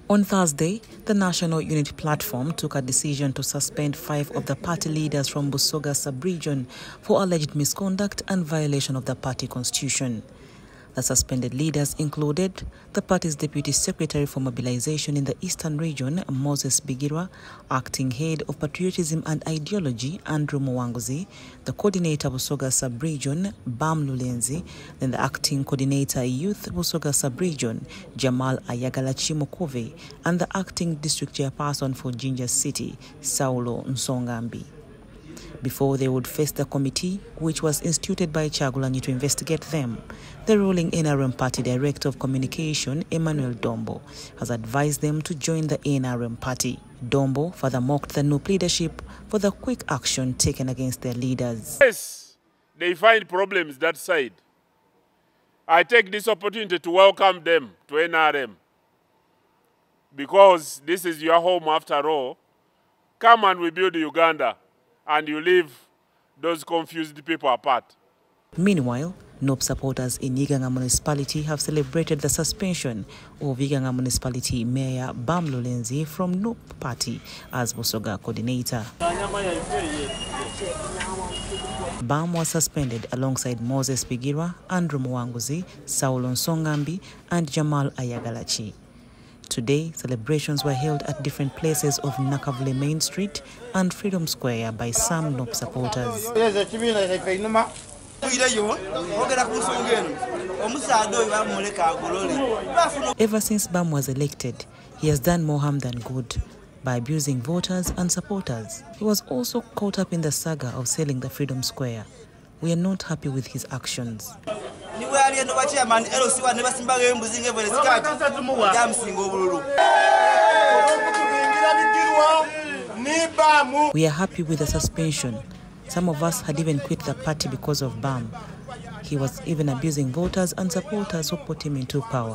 On Thursday, the National Unity Platform took a decision to suspend 5 of the party leaders from Busoga sub-region for alleged misconduct and violation of the party constitution. The suspended leaders included the party's Deputy Secretary for Mobilization in the Eastern Region, Moses Bigirwa, Acting Head of Patriotism and Ideology, Andrew Muwanguzi, the Coordinator Busoga Sub-Region, Bam Lulenzi, then the Acting Coordinator Youth Busoga Sub-Region, Jamal Ayagalachi Mokove, and the Acting District Chairperson for Jinja City, Saulo Nsongambi. Before they would face the committee, which was instituted by Kyagulanyi to investigate them, the ruling NRM Party Director of Communication, Emmanuel Dombo, has advised them to join the NRM Party. Dombo further mocked the NUP leadership for the quick action taken against their leaders. Yes, they find problems that side. I take this opportunity to welcome them to NRM, because this is your home after all. Come and we build Uganda, and you leave those confused people apart. Meanwhile, NUP supporters in Iganga Municipality have celebrated the suspension of Iganga Municipality Mayor Bam Lulenzi from NUP Party as Busoga coordinator. Bam was suspended alongside Moses Bigirwa, Andrew Muwanguzi, Saulo Nsongambi, and Jamal Ayagalachi. Today, celebrations were held at different places of Nakavule Main Street and Freedom Square by some NUP supporters. Ever since Bam was elected, he has done more harm than good by abusing voters and supporters. He was also caught up in the saga of selling the Freedom Square. We are not happy with his actions. We are happy with the suspension. Some of us had even quit the party because of Bam. He was even abusing voters and supporters who put him into power.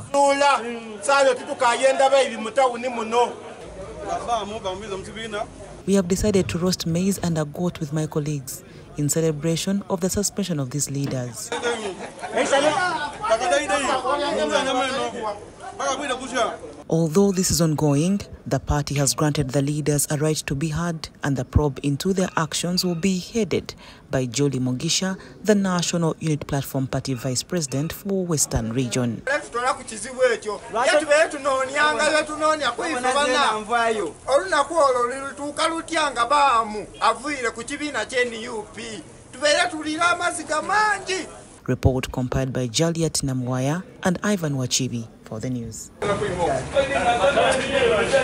We have decided to roast maize and a goat with my colleagues in celebration of the suspension of these leaders. Although this is ongoing, the party has granted the leaders a right to be heard, and the probe into their actions will be headed by Jolie Mugisha, the National Unity Platform Party Vice President for Western Region. Report compiled by Jaliat Namwaya and Ivan Wachibi for the news.